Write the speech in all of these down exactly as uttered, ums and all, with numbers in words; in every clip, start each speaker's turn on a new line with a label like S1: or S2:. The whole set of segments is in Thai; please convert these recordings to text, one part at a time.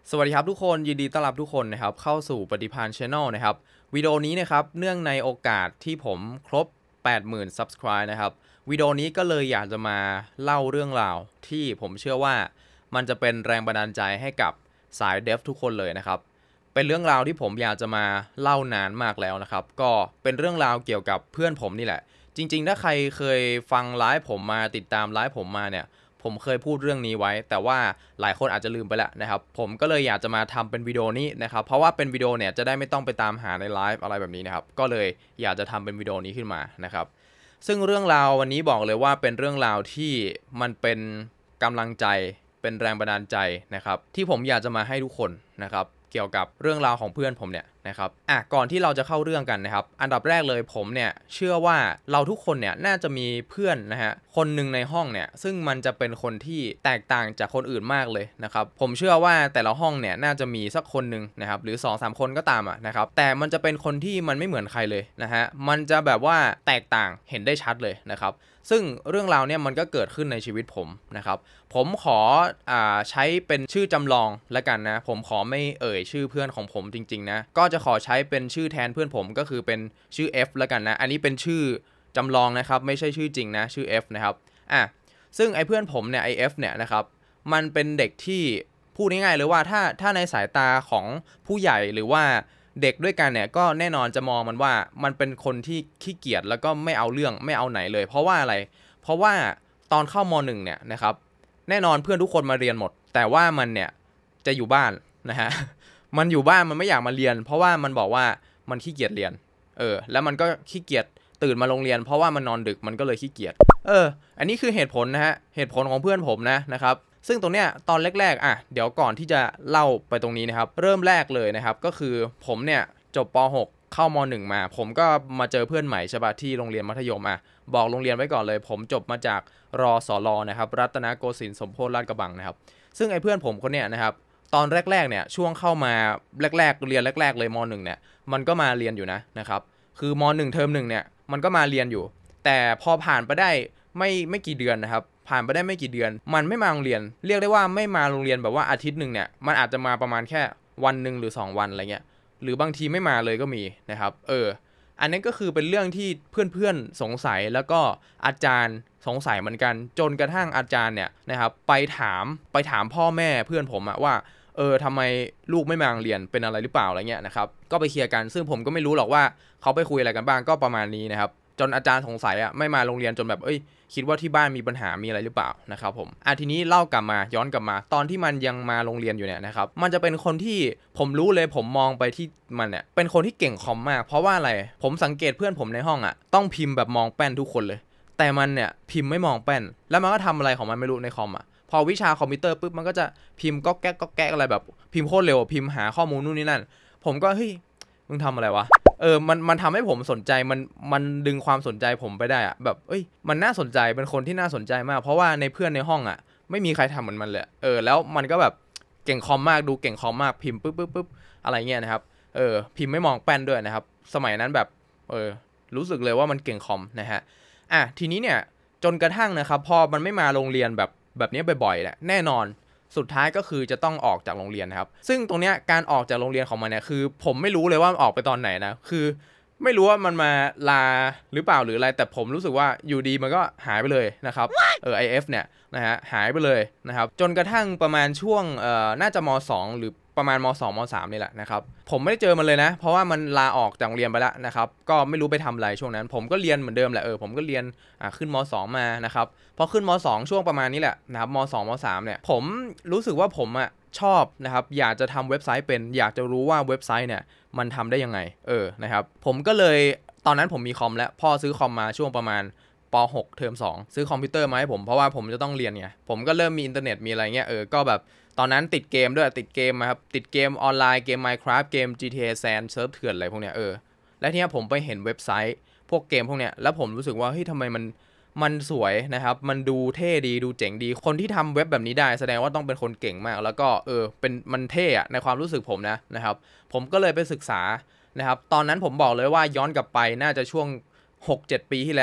S1: สวัสดีครับทุกคนยินดีต้อนรับทุกคนนะครับเข้าสู่ปฏิภาณ Channel นะครับวิดีโอนี้นะครับเนื่องในโอกาสที่ผมครบ แปดหมื่น Subscribe นะครับวิดีโอนี้ก็เลยอยากจะมาเล่าเรื่องราวที่ผมเชื่อว่ามันจะเป็นแรงบันดาลใจให้กับสายเดฟทุกคนเลยนะครับเป็นเรื่องราวที่ผมอยากจะมาเล่านานมากแล้วนะครับก็เป็นเรื่องราวเกี่ยวกับเพื่อนผมนี่แหละจริงๆถ้าใครเคยฟังไลฟ์ผมมาติดตามไลฟ์ผมมาเนี่ยผมเคยพูดเรื่องนี้ไว้แต่ว่าหลายคนอาจจะลืมไปแล้วนะครับผมก็เลยอยากจะมาทำเป็นวิดีโอนี้นะครับเพราะว่าเป็นวิดีโอเนี่ยจะได้ไม่ต้องไปตามหาในไลฟ์อะไรแบบนี้นะครับก็เลยอยากจะทำเป็นวิดีโอนี้ขึ้นมานะครับซึ่งเรื่องราววันนี้บอกเลยว่าเป็นเรื่องราวที่มันเป็นกำลังใจเป็นแรงบันดาลใจนะครับที่ผมอยากจะมาให้ทุกคนนะครับเกี่ยวกับเรื่องราวของเพื่อนผมเนี่ยนะครับอ่ะก่อนที่เราจะเข้าเรื่องกันนะครับอันดับแรกเลยผมเนี่ยเชื่อว่าเราทุกคนเนี่ยน่าจะมีเพื่อนนะฮะคนหนึ่งในห้องเนี่ยซึ่งมันจะเป็นคนที่แตกต่างจากคนอื่นมากเลยนะครับผมเชื่อว่าแต่ละห้องเนี่ยน่าจะมีสักคนหนึ่งนะครับหรือ สองสาม คนก็ตามอ่ะนะครับแต่มันจะเป็นคนที่มันไม่เหมือนใครเลยนะฮะมันจะแบบว่าแตกต่างเห็นได้ชัดเลยนะครับซึ่งเรื่องราวเนี่ยมันก็เกิดขึ้นในชีวิตผมนะครับผมขออ่าใช้เป็นชื่อจำลองแล้วกันนะผมขอไม่เอ่ยชื่อเพื่อนของผมจริงๆนะก็จะขอใช้เป็นชื่อแทนเพื่อนผมก็คือเป็นชื่อ F แล้วกันนะอันนี้เป็นชื่อจำลองนะครับไม่ใช่ชื่อจริงนะชื่อ F นะครับอ่ะซึ่งไอ้เพื่อนผมเนี่ยไอ้ F เนี่ยนะครับมันเป็นเด็กที่พูดง่ายๆเลยว่าถ้าถ้าในสายตาของผู้ใหญ่หรือว่าเด็กด้วยกันเนี่ยก็แน่นอนจะมองมันว่ามันเป็นคนที่ขี้เกียจแล้วก็ไม่เอาเรื่องไม่เอาไหนเลยเพราะว่าอะไรเพราะว่าตอนเข้ามหนึ่งเนี่ยนะครับแน่นอนเพื่อนทุกคนมาเรียนหมดแต่ว่ามันเนี่ยจะอยู่บ้านนะฮะ มันอยู่บ้านมันไม่อยากมาเรียนเพราะว่ามันบอกว่ามันขี้เกียจเรียนเออแล้วมันก็ขี้เกียจตื่นมาโรงเรียนเพราะว่ามันนอนดึกมันก็เลยขี้เกียจเอออันนี้คือเหตุผลนะฮะเหตุผลของเพื่อนผมนะนะครับซึ่งตรงเนี้ยตอนแรกๆอ่ะเดี๋ยวก่อนที่จะเล่าไปตรงนี้นะครับเริ่มแรกเลยนะครับก็คือผมเนี่ยจบป หก เข้าม หนึ่ง มาผมก็มาเจอเพื่อนใหม่ใช่ป่ะที่โรงเรียนมัธยมอ่ะบอกโรงเรียนไว้ก่อนเลยผมจบมาจากรสรนะครับรัตนโกสินทร์สมโพธิลาดกระบังนะครับซึ่งไอ้เพื่อนผมคนเนี้ยนะครับตอนแรกๆเนี่ยช่วงเข้ามาแรกๆเรียนแรกๆเลยม หนึ่ง เนี่ยมันก็มาเรียนอยู่นะนะครับคือม หนึ่ง เทอมหนึ่งเนี่ยมันก็มาเรียนอยู่แต่พอผ่านไปได้ไม่ไม่กี่เดือนนะครับผ่านไปได้ไม่กี่เดือนมันไม่มาโรงเรียนเรียกได้ว่าไม่มาโรงเรียนแบบว่าอาทิตย์หนึ่งเนี่ยมันอาจจะมาประมาณแค่วันหนึ่งหรือสองวันอะไรเงี้ยหรือบางทีไม่มาเลยก็มีนะครับเอออันนี้ก็คือเป็นเรื่องที่เพื่อนๆสงสัยแล้วก็อาจารย์สงสัยเหมือนกันจนกระทั่งอาจารย์เนี่ยนะครับไปถามไปถามพ่อแม่เพื่อนผมอะว่าเออทำไมลูกไม่มาโรงเรียนเป็นอะไรหรือเปล่าอะไรเงี้ยนะครับก็ไปเคลียร์กันซึ่งผมก็ไม่รู้หรอกว่าเขาไปคุยอะไรกันบ้างก็ประมาณนี้นะครับจนอาจารย์สงสัยอะไม่มาโรงเรียนจนแบบเอ้ยคิดว่าที่บ้านมีปัญหามีอะไรหรือเปล่านะครับผมอ่ะทีนี้เล่ากลับมาย้อนกลับมาตอนที่มันยังมาโรงเรียนอยู่เนี่ยนะครับมันจะเป็นคนที่ผมรู้เลยผมมองไปที่มันเนี่ยเป็นคนที่เก่งคอมมากเพราะว่าอะไรผมสังเกตเพื่อนผมในห้องอะต้องพิมพ์แบบมองแป้นทุกคนเลยแต่มันเนี่ยพิมพ์ไม่มองแป้นแล้วมันก็ทำอะไรของมันไม่รู้ในคอมอะพอวิชาคอมพิวเตอร์ปุ๊บมันก็จะพิมพ์ก็แก๊กก็แก๊กอะไรแบบพิมพ์โคตรเร็วพิมพ์หาข้อมูลนู่นนี่นั่นผมก็เฮ้ยมึงทำอะไรวะเออมันมันทำให้ผมสนใจมันมันดึงความสนใจผมไปได้อะแบบเอ้ยมันน่าสนใจเป็นคนที่น่าสนใจมากเพราะว่าในเพื่อนในห้องอะไม่มีใครทำเหมือนมันเลยเออแล้วมันก็แบบเก่งคอมมากดูเก่งคอมมากพิมพ์ปุ๊บปุ๊บปุ๊บอะไรเงี้ยนะครับเออพิมพ์ไม่มองแป้นด้วยนะครับสมัยนั้นแบบเออรู้สึกเลยว่ามันเก่งคอมนะฮะอ่ะทีนี้เนี่ยจนกระทั่งนะครับพอมันไม่มาโรงเรียนแบบแบบนี้บ่อยๆเนี่ยแน่นอนสุดท้ายก็คือจะต้องออกจากโรงเรียนนะครับซึ่งตรงเนี้ยการออกจากโรงเรียนของมันเนี่ยคือผมไม่รู้เลยว่ามันออกไปตอนไหนนะคือไม่รู้ว่ามันมาลาหรือเปล่าหรืออะไรแต่ผมรู้สึกว่าอยู่ดีมันก็หายไปเลยนะครับเออ ไอ เอฟ เนี่ยนะฮะหายไปเลยนะครับจนกระทั่งประมาณช่วงเอ่อน่าจะม สอง หรือประมาณม สอง ม สาม นี่แหละนะครับผมไม่ได้เจอมันเลยนะเพราะว่ามันลาออกจากโรงเรียนไปแล้วนะครับก็ไม่รู้ไปทำอะไรช่วงนั้นผมก็เรียนเหมือนเดิมแหละเออผมก็เรียนอ่าขึ้นม สอง มานะครับพอขึ้นม สอง ช่วงประมาณนี้แหละนะครับม สอง ม สาม เนี่ยผมรู้สึกว่าผมอ่ะชอบนะครับอยากจะทำเว็บไซต์เป็นอยากจะรู้ว่าเว็บไซต์เนี่ยมันทำได้ยังไงเออนะครับผมก็เลยตอนนั้นผมมีคอมแล้วพ่อซื้อคอมมาช่วงประมาณป หก เทอมสองซื้อคอมพิวเตอร์มาให้ผมเพราะว่าผมจะต้องเรียนไงผมก็เริ่มมีอินเทอร์เน็ตมีอะไรเงี้ยเออก็แบบตอนนั้นติดเกมด้วยติดเกมครับติดเกมออนไลน์เกม Minecraft เกม จี ที เอ Sand เซิร์ฟเถื่อนอะไรพวกเนี้ยเออและทีนี้ผมไปเห็นเว็บไซต์พวกเกมพวกเนี้ยแล้วผมรู้สึกว่าเฮ้ยทำไมมันมันสวยนะครับมันดูเท่ดีดูเจ๋งดีคนที่ทำเว็บแบบนี้ได้แสดงว่าต้องเป็นคนเก่งมากแล้วก็เออเป็นมันเท่อะในความรู้สึกผมนะนะครับผมก็เลยไปศึกษานะครับตอนนั้นผมบอกเลยว่าย้อนกลับไปน่าจะช่วง หกเจ็ด ปีที่แล้ว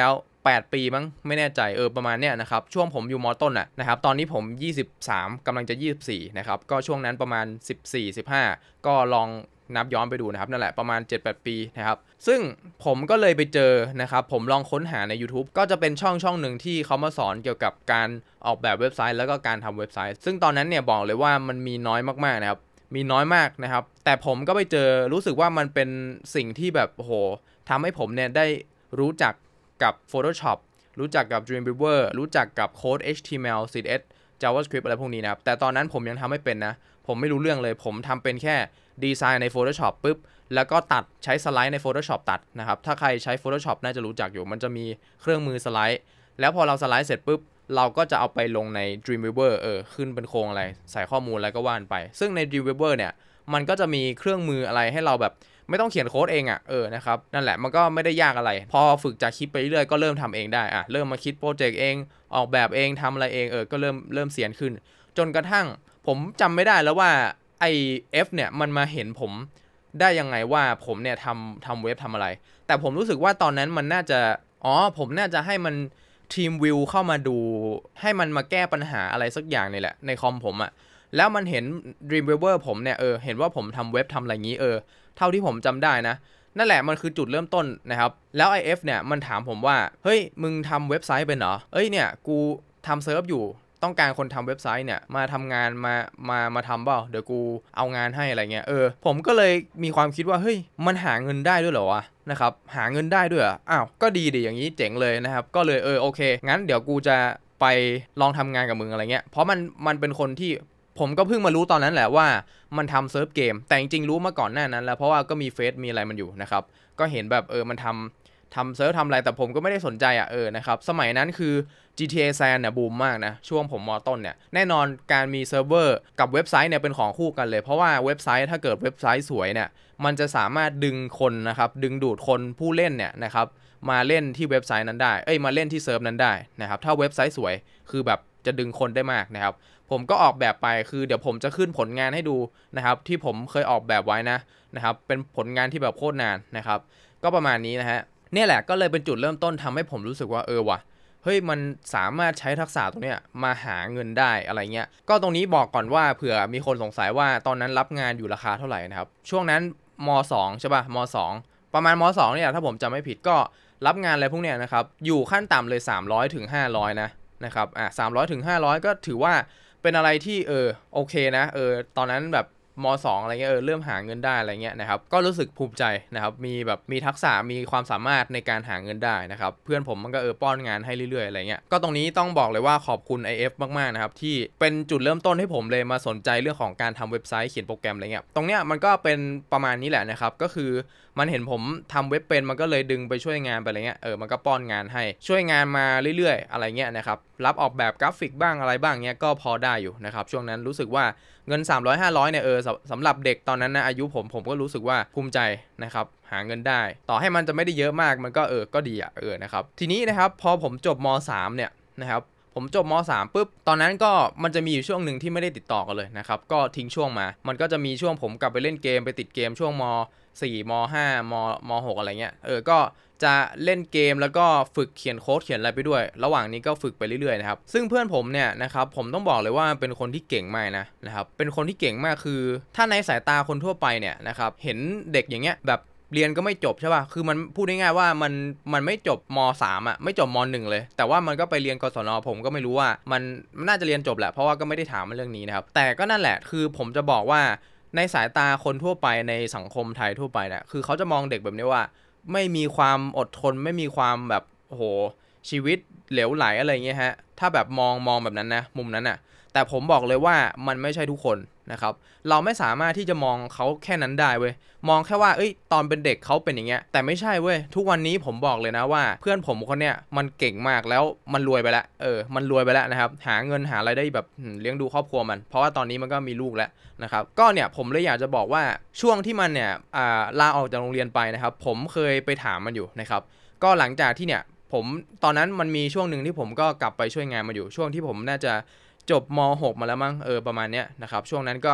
S1: แปดปีมั้งไม่แน่ใจเออประมาณเนี้ยนะครับช่วงผมอยู่ม.ต้นอ่ะนะครับตอนนี้ผมยี่สิบสามกำลังจะยี่สิบสี่นะครับก็ช่วงนั้นประมาณสิบสี่ สิบห้าก็ลองนับย้อนไปดูนะครับนั่นแหละประมาณ เจ็ดแปด ปีนะครับซึ่งผมก็เลยไปเจอนะครับผมลองค้นหาใน YouTube ก็จะเป็นช่องช่องหนึ่งที่เขามาสอนเกี่ยวกับการออกแบบเว็บไซต์แล้วก็การทำเว็บไซต์ซึ่งตอนนั้นเนี่ยบอกเลยว่ามันมีน้อยมากๆนะครับมีน้อยมากนะครับแต่ผมก็ไปเจอรู้สึกว่ามันเป็นสิ่งที่แบบโอ้โหทำให้ผมเนี่ยได้รู้จักกับ Photoshop รู้จักกับ Dreamweaver รู้จักกับโค้ด เอช ที เอ็ม แอล ซี เอส JavaScript อะไรพวกนี้นะครับแต่ตอนนั้นผมยังทำไม่เป็นนะผมไม่รู้เรื่องเลยผมทำเป็นแค่ดีไซน์ใน Photoshop ปุ๊บแล้วก็ตัดใช้สไลด์ใน Photoshop ตัดนะครับถ้าใครใช้ Photoshop น่าจะรู้จักอยู่มันจะมีเครื่องมือสไลด์แล้วพอเราสไลด์เสร็จปุ๊บเราก็จะเอาไปลงใน Dreamweaver เออขึ้นเป็นโครงอะไรใส่ข้อมูลอะไรก็ว่านไปซึ่งใน Dreamweaver เนี่ยมันก็จะมีเครื่องมืออะไรให้เราแบบไม่ต้องเขียนโค้ดเองอ่ะเออนะครับนั่นแหละมันก็ไม่ได้ยากอะไรพอฝึกจากคลิปไปเรื่อยๆก็เริ่มทำเองได้อ่ะเริ่มมาคิดโปรเจกต์เองออกแบบเองทำอะไรเองเออก็เริ่มเริ่มเสียนขึ้นจนกระทั่งผมจำไม่ได้แล้วว่าไอ F เนี่ยมันมาเห็นผมได้ยังไงว่าผมเนี่ยทำทำเว็บทำอะไรแต่ผมรู้สึกว่าตอนนั้นมันน่าจะอ๋อผมน่าจะให้มันทีมวิวเข้ามาดูให้มันมาแก้ปัญหาอะไรสักอย่างนี่แหละในคอมผมอะแล้วมันเห็น Dreamweaver ผมเนี่ยเออเห็นว่าผมทำเว็บทำอะไรงี้เออเท่าที่ผมจำได้นะนั่นแหละมันคือจุดเริ่มต้นนะครับแล้ว ไอ เอฟ เนี่ยมันถามผมว่าเฮ้ยมึงทำเว็บไซต์เป็นเหรอเอ้ยเนี่ยกูทำเซิร์ฟอยู่ต้องการคนทำเว็บไซต์เนี่ยมาทำงานมามามาทำเปล่าเดี๋ยวกูเอางานให้อะไรเงี้ยเออผมก็เลยมีความคิดว่าเฮ้ยมันหาเงินได้ด้วยเหรอวะนะครับหาเงินได้ด้วยอ้าวก็ดีดิอย่างนี้เจ๋งเลยนะครับก็เลยเออโอเคงั้นเดี๋ยวกูจะไปลองทำงานกับมึงอะไรเงี้ยเพราะมันมันเป็นคนที่ผมก็เพิ่งมารู้ตอนนั้นแหละว่ามันทำเซิร์ฟเกมแต่จริงๆรู้มาก่อนหน้านั้นแล้วเพราะว่าก็มีเฟซมีอะไรมันอยู่นะครับก็เห็นแบบเออมันทำทำเซิร์ฟทำอะไรแต่ผมก็ไม่ได้สนใจอ่ะเออนะครับสมัยนั้นคือ จี ที เอ San เนี่ยบูมมากนะช่วงผมม.ต้นเนี่ยแน่นอนการมีเซิร์ฟเวอร์กับเว็บไซต์เนี่ยเป็นของคู่กันเลยเพราะว่าเว็บไซต์ถ้าเกิดเว็บไซต์สวยเนี่ยมันจะสามารถดึงคนนะครับดึงดูดคนผู้เล่นเนี่ยนะครับมาเล่นที่เว็บไซต์นั้นได้เอ้ยมาเล่นที่เซิร์ฟนั้นได้นะครับถ้าเว็บไซต์สวยคือแบบจะดึงคนได้มากนะครับผมก็ออกแบบไปคือเดี๋ยวผมจะขึ้นผลงานให้ดูนะครับที่ผมเคยออกแบบไว้นะนะครับเป็นผลงานที่แบบโคตรนานนะครับก็ประมาณนี้นะฮะเนี่ยแหละก็เลยเป็นจุดเริ่มต้นทำให้ผมรู้สึกว่าเออว่ะเฮ้ยมันสามารถใช้ทักษะตรงเนี้ยมาหาเงินได้อะไรเงี้ยก็ตรงนี้บอกก่อนว่าเผื่อมีคนสงสัยว่าตอนนั้นรับงานอยู่ราคาเท่าไหร่นะครับช่วงนั้นม.สอง ใช่ป่ะม.สอง ประมาณม.สอง เนี่ยถ้าผมจำไม่ผิดก็รับงานอะไรพวกเนี้ยนะครับอยู่ขั้นต่ำเลยสามร้อยถึงห้าร้อยนะนะครับอ่ะสามร้อยถึงห้าร้อยก็ถือว่าเป็นอะไรที่เออโอเคนะเออตอนนั้นแบบม.สอง อะไรเงี้ยเออเริ่มหาเงินได้อะไรเงี้ยนะครับก็รู้สึกภูมิใจนะครับมีแบบมีทักษะมีความสามารถในการหาเงินได้นะครับเพื่อนผมมันก็เออป้อนงานให้เรื่อยๆอะไรเงี้ยก็ตรงนี้ต้องบอกเลยว่าขอบคุณ ไอ เอฟ มากๆนะครับที่เป็นจุดเริ่มต้นให้ผมเลยมาสนใจเรื่องของการทำเว็บไซต์เขียนโปรแกรมอะไรเงี้ยตรงเนี้ยมันก็เป็นประมาณนี้แหละนะครับก็คือมันเห็นผมทำเว็บเป็นมันก็เลยดึงไปช่วยงานไปอะไรเงี้ยเออมันก็ป้อนงานให้ช่วยงานมาเรื่อยๆอะไรเงี้ยนะครับรับออกแบบกราฟิกบ้างอะไรบ้างเงี้ยก็พอได้อยู่นะครับช่วงนั้นรู้สึกว่าเงินสามร้อย ห้าร้อยเนี่ยเออสำหรับเด็กตอนนั้นนะอายุผมผมก็รู้สึกว่าภูมิใจนะครับหาเงินได้ต่อให้มันจะไม่ได้เยอะมากมันก็เออก็ดีอ่ะเออนะครับทีนี้นะครับพอผมจบม.สาม เนี่ยนะครับผมจบม.สาม ปุ๊บตอนนั้นก็มันจะมีอยู่ช่วงหนึ่งที่ไม่ได้ติดต่อกันเลยนะครับก็ทิ้งช่วงมามันก็จะมีช่วงผมกลับไปเล่นเกมไปติดเกมช่วงม.สี่ ม.ห้า ม.ม.หก อะไรเงี้ยเออก็จะเล่นเกมแล้วก็ฝึกเขียนโค้ดเขียนอะไรไปด้วยระหว่างนี้ก็ฝึกไปเรื่อยๆนะครับซึ่งเพื่อนผมเนี่ยนะครับผมต้องบอกเลยว่าเป็นคนที่เก่งมากนะนะครับเป็นคนที่เก่งมากคือถ้าในสายตาคนทั่วไปเนี่ยนะครับเห็นเด็กอย่างเงี้ยแบบเรียนก็ไม่จบใช่ป่ะคือมันพูดง่ายๆว่ามันมันไม่จบม.สาม อ่ะไม่จบม.หนึ่ง เลยแต่ว่ามันก็ไปเรียนกศน.ผมก็ไม่รู้ว่ามันน่าจะเรียนจบแหละเพราะว่าก็ไม่ได้ถามเรื่องนี้นะครับแต่ก็นั่นแหละคือผมจะบอกว่าในสายตาคนทั่วไปในสังคมไทยทั่วไปเนี่ยคือเขาจะมองเด็กแบบนี้ว่าไม่มีความอดทนไม่มีความแบบโอ้โหชีวิตเหลวไหลอะไรเงี้ยฮะถ้าแบบมองมองแบบนั้นนะมุมนั้นน่ะแต่ผมบอกเลยว่ามันไม่ใช่ทุกคนนะครับเราไม่สามารถที่จะมองเขาแค่นั้นได้เว้ยมองแค่ว่าเอ้ยตอนเป็นเด็กเขาเป็นอย่างเงี้ยแต่ไม่ใช่เว้ยทุกวันนี้ผมบอกเลยนะว่าเพื่อนผมคนเนี้ยมันเก่งมากแล้วมันรวยไปแล้วเออมันรวยไปแล้วนะครับหาเงินหาอะไรได้แบบเลี้ยงดูครอบครัวมันเพราะว่าตอนนี้มันก็มีลูกแล้วนะครับก็เนี่ยผมเลยอยากจะบอกว่าช่วงที่มันเนี่ยอ่าลาออกจากโรงเรียนไปนะครับผมเคยไปถามมันอยู่นะครับก็หลังจากที่เนี่ยผมตอนนั้นมันมีช่วงหนึ่งที่ผมก็กลับไปช่วยงานมาอยู่ช่วงที่ผมน่าจะจบม.หก มาแล้วมั้งเออประมาณเนี้ยนะครับช่วงนั้นก็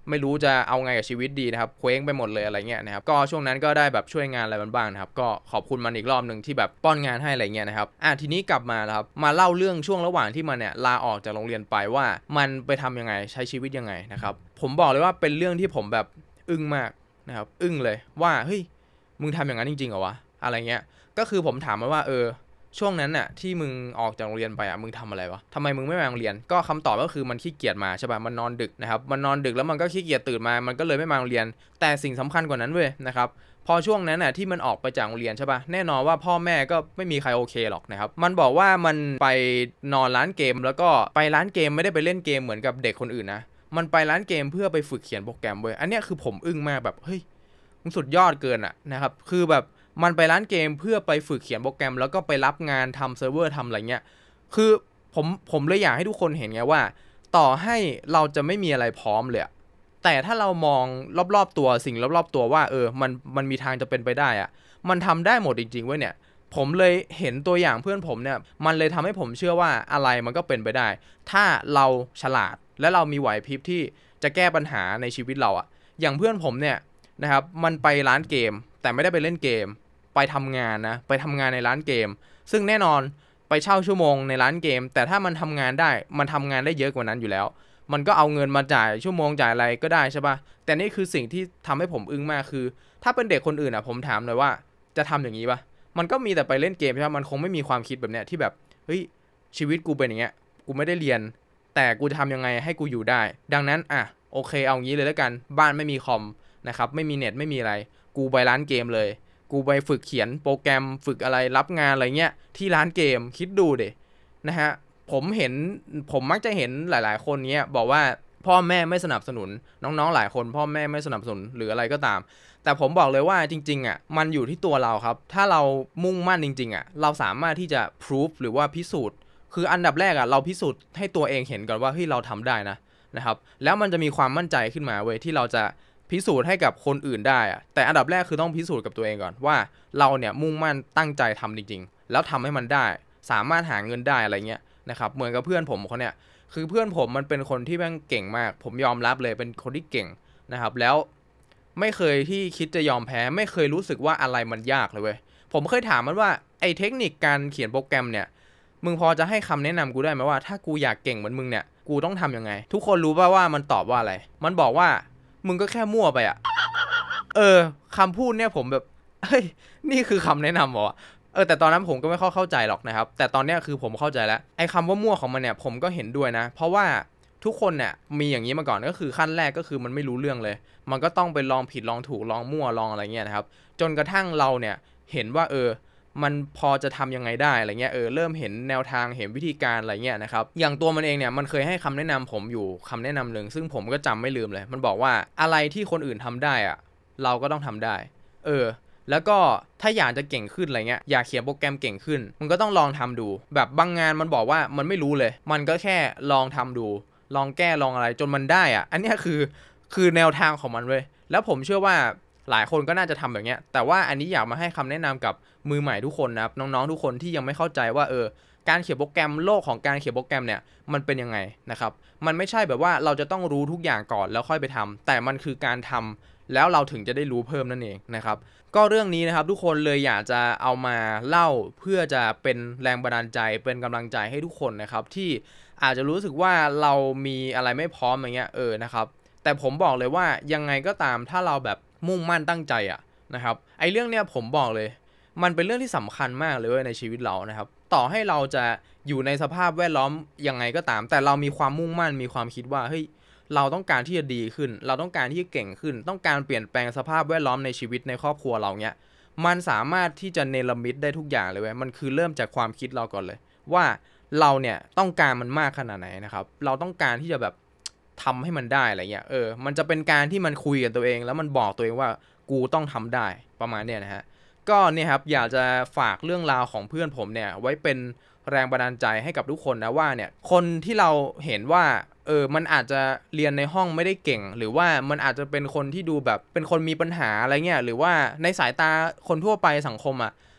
S1: ไม่รู้จะเอาไงกับชีวิตดีนะครับเคว้งไปหมดเลยอะไรเงี้ยนะครับก็ช่วงนั้นก็ได้แบบช่วยงานอะไรมันบ้างนะครับก็ขอบคุณมันอีกรอบนึงที่แบบป้อนงานให้อะไรเงี้ยนะครับอ่ะทีนี้กลับมาแล้วครับมาเล่าเรื่องช่วงระหว่างที่มันเนี่ยลาออกจากโรงเรียนไปว่ามันไปทำยังไงใช้ชีวิตยังไงนะครับผมบอกเลยว่าเป็นเรื่องที่ผมแบบอึ้งมากนะครับอึ้งเลยว่าเฮ้ยมึงทำอย่างนั้นจริงๆเหรอวะอะไรเงี้ยก็คือผมถามมันว่าเออช่วงนั้นน่ะที่มึงออกจากโรงเรียนไปอ่ะมึงทำอะไรวะทำไมมึงไม่มาโรงเรียนก็คำตอบก็คือมันขี้เกียจมาใช่ป่ะมันนอนดึกนะครับมันนอนดึกแล้วมันก็ขี้เกียจตื่นมามันก็เลยไม่มาโรงเรียนแต่สิ่งสำคัญกว่านั้นเว้ยนะครับพอช่วงนั้นน่ะที่มันออกไปจากโรงเรียนใช่ป่ะแน่นอนว่าพ่อแม่ก็ไม่มีใครโอเคหรอกนะครับมันบอกว่ามันไปนอนร้านเกมแล้วก็ไปร้านเกมไม่ได้ไปเล่นเกมเหมือนกับเด็กคนอื่นนะมันไปร้านเกมเพื่อไปฝึกเขียนโปรแกรมเว้ยอันนี้คือผมอึ้งมากแบบเฮ้ยมันสุดยอดเกินอ่ะนะครับคือแบบมันไปร้านเกมเพื่อไปฝึกเขียนโปรแกรมแล้วก็ไปรับงานทำเซิร์ฟเวอร์ทำอะไรเงี้ยคือผมผมเลยอยากให้ทุกคนเห็นไงว่าต่อให้เราจะไม่มีอะไรพร้อมเลยแต่ถ้าเรามองรอบๆตัวสิ่งรอบๆตัวว่าเออมันมันมีทางจะเป็นไปได้อะมันทำได้หมดจริงๆเว้ยเนี่ยผมเลยเห็นตัวอย่างเพื่อนผมเนี่ยมันเลยทำให้ผมเชื่อว่าอะไรมันก็เป็นไปได้ถ้าเราฉลาดและเรามีไหวพริบที่จะแก้ปัญหาในชีวิตเราอะอย่างเพื่อนผมเนี่ยนะครับมันไปร้านเกมแต่ไม่ได้ไปเล่นเกมไปทำงานนะไปทำงานในร้านเกมซึ่งแน่นอนไปเช่าชั่วโมงในร้านเกมแต่ถ้ามันทำงานได้มันทำงานได้เยอะกว่านั้นอยู่แล้วมันก็เอาเงินมาจ่ายชั่วโมงจ่ายอะไรก็ได้ใช่ปะแต่นี่คือสิ่งที่ทำให้ผมอึ้งมากคือถ้าเป็นเด็กคนอื่นอ่ะผมถามเลยว่าจะทำอย่างนี้ปะมันก็มีแต่ไปเล่นเกมใช่ปะมันคงไม่มีความคิดแบบเนี้ยที่แบบเฮ้ยชีวิตกูเป็นอย่างเงี้ยกูไม่ได้เรียนแต่กูจะทำยังไงให้กูอยู่ได้ดังนั้นอ่ะโอเคเอางี้เลยแล้วกันบ้านไม่มีคอมนะครับไม่มีเน็ตไม่มีอะไรกูไปร้านเกมเลยกูไปฝึกเขียนโปรแกรมฝึกอะไรรับงานอะไรเงี้ยที่ร้านเกมคิดดูดินะฮะผมเห็นผมมักจะเห็นหลายๆคนเนี้ยบอกว่าพ่อแม่ไม่สนับสนุนน้องๆหลายคนพ่อแม่ไม่สนับสนุนหรืออะไรก็ตามแต่ผมบอกเลยว่าจริงๆอ่ะมันอยู่ที่ตัวเราครับถ้าเรามุ่งมั่นจริงๆอ่ะเราสามารถที่จะ proof หรือว่าพิสูจน์คืออันดับแรกอ่ะเราพิสูจน์ให้ตัวเองเห็นก่อนว่าเฮ้ยเราทำได้นะนะครับแล้วมันจะมีความมั่นใจขึ้นมาเว้ยที่เราจะพิสูจน์ให้กับคนอื่นได้อะแต่อันดับแรกคือต้องพิสูจน์กับตัวเองก่อนว่าเราเนี่ยมุ่งมั่นตั้งใจทำจริงๆแล้วทำให้มันได้สามารถหาเงินได้อะไรเงี้ยนะครับเหมือนกับเพื่อนผมเขาเนี่ยคือเพื่อนผมมันเป็นคนที่แม่งเก่งมากผมยอมรับเลยเป็นคนที่เก่งนะครับแล้วไม่เคยที่คิดจะยอมแพ้ไม่เคยรู้สึกว่าอะไรมันยากเลยเว้ยผมเคยถามมันว่าไอ้เทคนิคการเขียนโปรแกรมเนี่ยมึงพอจะให้คำแนะนำกูได้ไหมว่าถ้ากูอยากเก่งเหมือนมึงเนี่ยกูต้องทำยังไงทุกคนรู้ป่ะว่ามันตอบว่าอะไรมันบอกว่ามึงก็แค่มั่วไปอะเออคำพูดเนี่ยผมแบบเฮ้ยนี่คือคำแนะนำเหรอเออแต่ตอนนั้นผมก็ไม่เข้าเข้าใจหรอกนะครับแต่ตอนนี้คือผมเข้าใจแล้วไอ้คำว่ามั่วของมันเนี่ยผมก็เห็นด้วยนะเพราะว่าทุกคนเนี่ยมีอย่างนี้มาก่อนก็คือขั้นแรกก็คือมันไม่รู้เรื่องเลยมันก็ต้องไปลองผิดลองถูกลองมั่วลองอะไรเงี้ยนะครับจนกระทั่งเราเนี่ยเห็นว่าเออมันพอจะทำยังไงได้อะไรเงี้ยเออเริ่มเห็นแนวทางเห็นวิธีการอะไรเงี้ยนะครับอย่างตัวมันเองเนี่ยมันเคยให้คำแนะนำผมอยู่คำแนะนำหนึ่งซึ่งผมก็จำไม่ลืมเลยมันบอกว่าอะไรที่คนอื่นทำได้อะเราก็ต้องทำได้เออแล้วก็ถ้าอยากจะเก่งขึ้นอะไรเงี้ยอยากเขียนโปรแกรมเก่งขึ้นมันก็ต้องลองทำดูแบบบางงานมันบอกว่ามันไม่รู้เลยมันก็แค่ลองทำดูลองแก้ลองอะไรจนมันได้อะอันนี้คือคือแนวทางของมันเว้ยแล้วผมเชื่อว่าหลายคนก็น่าจะทำแบบเนี้ยแต่ว่าอันนี้อยากมาให้คำแนะนำกับมือใหม่ทุกคนนะครับน้องๆทุกคนที่ยังไม่เข้าใจว่าเออการเขียนโปรแกรมโลกของการเขียนโปรแกรมเนี่ยมันเป็นยังไงนะครับมันไม่ใช่แบบว่าเราจะต้องรู้ทุกอย่างก่อนแล้วค่อยไปทำแต่มันคือการทำแล้วเราถึงจะได้รู้เพิ่มนั่นเองนะครับก็เรื่องนี้นะครับทุกคนเลยอยากจะเอามาเล่าเพื่อจะเป็นแรงบันดาลใจเป็นกำลังใจให้ทุกคนนะครับที่อาจจะรู้สึกว่าเรามีอะไรไม่พร้อมอย่างเงี้ยเออนะครับแต่ผมบอกเลยว่ายังไงก็ตามถ้าเราแบบมุ่งมั่นตั้งใจอะนะครับไอ้เรื่องเนี้ยผมบอกเลยมันเป็นเรื่องที่สำคัญมากเลยในชีวิตเรานะครับต่อให้เราจะอยู่ในสภาพแวดล้อมยังไงก็ตามแต่เรามีความมุ่งมั่นมีความคิดว่าเฮ้ยเราต้องการที่จะดีขึ้นเราต้องการที่จะเก่งขึ้นต้องการเปลี่ยนแปลงสภาพแวดล้อมในชีวิตในครอบครัวเราเนี้ยมันสามารถที่จะเนรมิตได้ทุกอย่างเลยเว้ยมันคือเริ่มจากความคิดเราก่อนเลยว่าเราเนี่ยต้องการมันมากขนาดไหนนะครับเราต้องการที่จะแบบทำให้มันได้อะไรเงี้ยเออมันจะเป็นการที่มันคุยกับตัวเองแล้วมันบอกตัวเองว่ากูต้องทำได้ประมาณเนี้ยนะฮะก็เนี่ยครับอยากจะฝากเรื่องราวของเพื่อนผมเนี่ยไว้เป็นแรงบันดาลใจให้กับทุกคนนะว่าเนี่ยคนที่เราเห็นว่าเออมันอาจจะเรียนในห้องไม่ได้เก่งหรือว่ามันอาจจะเป็นคนที่ดูแบบเป็นคนมีปัญหาอะไรเงี้ยหรือว่าในสายตาคนทั่วไปสังคมอ่ะ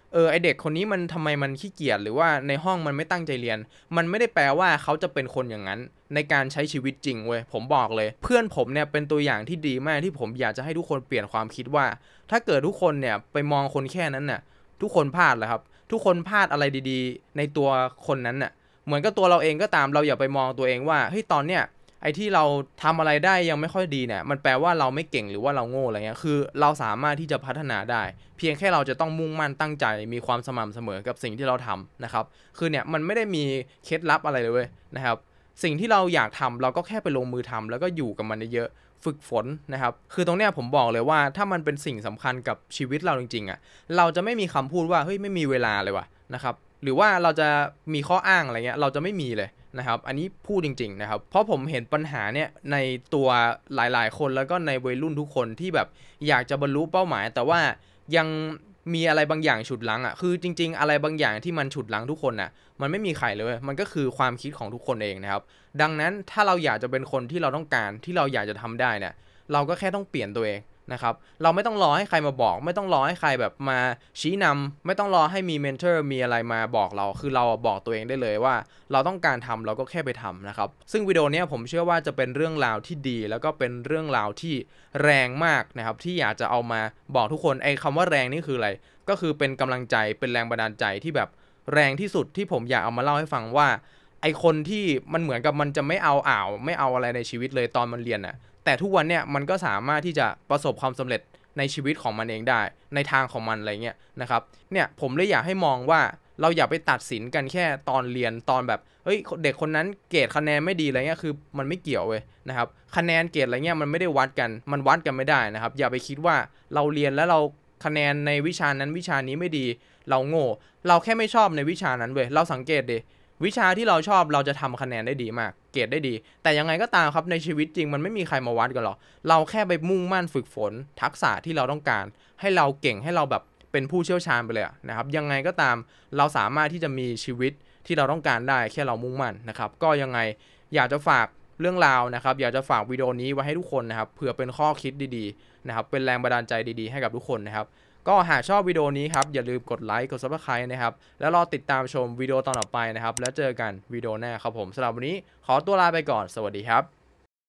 S1: เออไอเด็กคนนี้มันทำไมมันขี้เกียจหรือว่าในห้องมันไม่ตั้งใจเรียนมันไม่ได้แปลว่าเขาจะเป็นคนอย่างนั้นในการใช้ชีวิตจริงเว้ยผมบอกเลยเพื่อนผมเนี่ยเป็นตัวอย่างที่ดีมากที่ผมอยากจะให้ทุกคนเปลี่ยนความคิดว่าถ้าเกิดทุกคนเนี่ยไปมองคนแค่นั้นน่ะทุกคนพลาดแหละครับทุกคนพลาดอะไรดีๆในตัวคนนั้นน่ะเหมือนกับตัวเราเองก็ตามเราอย่าไปมองตัวเองว่าเฮ้ยตอนเนี้ยไอ้ที่เราทำอะไรได้ยังไม่ค่อยดีเนี่ยมันแปลว่าเราไม่เก่งหรือว่าเราโง่อะไรเงี้ยคือเราสามารถที่จะพัฒนาได้เพียงแค่เราจะต้องมุ่งมั่นตั้งใจมีความสม่ำเสมอกับสิ่งที่เราทำนะครับคือเนี่ยมันไม่ได้มีเคล็ดลับอะไรเลยเว้ยนะครับสิ่งที่เราอยากทำเราก็แค่ไปลงมือทำแล้วก็อยู่กับมันเยอะฝึกฝนนะครับคือตรงเนี้ยผมบอกเลยว่าถ้ามันเป็นสิ่งสำคัญกับชีวิตเราจริงๆอ่ะเราจะไม่มีคำพูดว่าเฮ้ยไม่มีเวลาเลยว่ะนะครับหรือว่าเราจะมีข้ออ้างอะไรเงี้ยเราจะไม่มีเลยนะครับอันนี้พูดจริงๆนะครับเพราะผมเห็นปัญหาเนี่ยในตัวหลายๆคนแล้วก็ในวัยรุ่นทุกคนที่แบบอยากจะบรรลุเป้าหมายแต่ว่ายังมีอะไรบางอย่างฉุดรั้งอ่ะคือจริงๆอะไรบางอย่างที่มันฉุดรั้งทุกคนน่ะมันไม่มีใครเลยมันก็คือความคิดของทุกคนเองนะครับดังนั้นถ้าเราอยากจะเป็นคนที่เราต้องการที่เราอยากจะทำได้เนี่ยเราก็แค่ต้องเปลี่ยนตัวเองนะครับเราไม่ต้องรอให้ใครมาบอกไม่ต้องรอให้ใครแบบมาชี้นำไม่ต้องรอให้มีเมนเทอร์มีอะไรมาบอกเราคือเราบอกตัวเองได้เลยว่าเราต้องการทำเราก็แค่ไปทำนะครับซึ่งวิดีโอนี้ผมเชื่อว่าจะเป็นเรื่องราวที่ดีแล้วก็เป็นเรื่องราวที่แรงมากนะครับที่อยากจะเอามาบอกทุกคนไอ้คำว่าแรงนี่คืออะไรก็คือเป็นกำลังใจเป็นแรงบันดาลใจที่แบบแรงที่สุดที่ผมอยากเอามาเล่าให้ฟังว่าไอ้คนที่มันเหมือนกับมันจะไม่เอาอ่าวไม่เอาอะไรในชีวิตเลยตอนมันเรียนน่ะแต่ทุกวันเนี่ยมันก็สามารถที่จะประสบความสำเร็จในชีวิตของมันเองได้ในทางของมันอะไรเงี้ยนะครับเนี่ยผมเลยอยากให้มองว่าเราอย่าไปตัดสินกันแค่ตอนเรียนตอนแบบเฮ้ยเด็กคนนั้นเกรดคะแนนไม่ดีอะไรเงี้ยคือมันไม่เกี่ยวเว้ยนะครับคะแนนเกรดอะไรเงี้ยมันไม่ได้วัดกันมันวัดกันไม่ได้นะครับอย่าไปคิดว่าเราเรียนแล้วเราคะแนนในวิชานั้นวิชานี้ไม่ดีเราโง่เราแค่ไม่ชอบในวิชานั้นเว้ยเราสังเกตดิวิชาที่เราชอบเราจะทำคะแนนได้ดีมากเกรดได้ดีแต่ยังไงก็ตามครับในชีวิตจริงมันไม่มีใครมาวัดกันหรอกเราแค่ไปมุ่งมั่นฝึกฝนทักษะที่เราต้องการให้เราเก่งให้เราแบบเป็นผู้เชี่ยวชาญไปเลยนะครับยังไงก็ตามเราสามารถที่จะมีชีวิตที่เราต้องการได้แค่เรามุ่งมั่นนะครับก็ยังไงอยากจะฝากเรื่องราวนะครับอยากจะฝากวิดีโอนี้ไว้ให้ทุกคนนะครับเผื่อเป็นข้อคิดดีๆนะครับเป็นแรงบันดาลใจดีๆให้กับทุกคนนะครับก็หากชอบวิดีโอนี้ครับอย่าลืมกดไลค์กด ซับสไครบ์ นะครับแล้วรอติดตามชมวิดีโอตอนต่อไปนะครับแล้วเจอกันวิดีโอหน้าครับผมสำหรับวันนี้ขอตัวลาไปก่อนสวัสดีครับ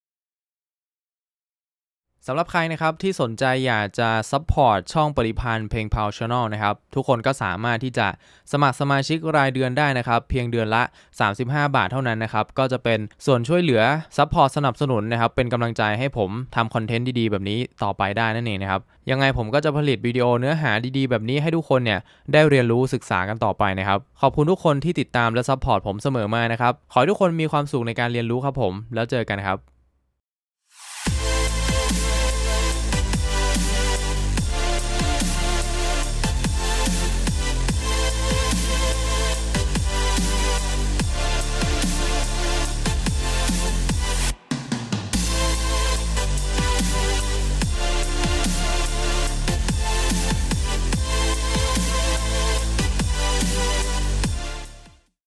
S1: สำหรับใครนะครับที่สนใจอยากจะซัพพอร์ตช่องปริพันธ์เพลงพาวชาแนลนะครับทุกคนก็สามารถที่จะสมัครสมาชิกรายเดือนได้นะครับเพียงเดือนละสามสิบห้าบาทเท่านั้นนะครับก็จะเป็นส่วนช่วยเหลือซัพพอร์ตสนับสนุนนะครับเป็นกำลังใจให้ผมทำคอนเทนต์ดีๆแบบนี้ต่อไปได้นั่นเองนะครับยังไงผมก็จะผลิตวิดีโอเนื้อหาดีๆแบบนี้ให้ทุกคนเนี่ยได้เรียนรู้ศึกษากันต่อไปนะครับขอบคุณทุกคนที่ติดตามและซัพพอร์ตผมเสมอมานะครับขอให้ทุกคนมีความสุขในการเรียนรู้ครับผมแล้วเจอกันครับ